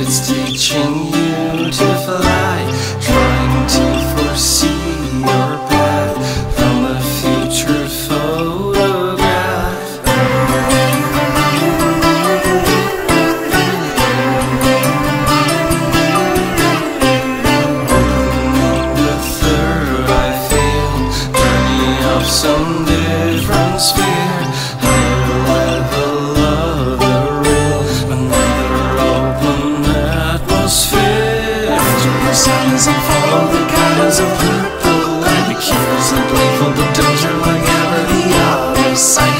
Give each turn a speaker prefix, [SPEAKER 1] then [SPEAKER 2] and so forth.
[SPEAKER 1] it's teaching you to fly, trying to foresee your path from a future photograph. The third I feel journey up some different sphere, higher level of the real, another open atmosphere. Enter the silence and follow the guidance of purple light, the cures and playful, the dozer like ever the other side.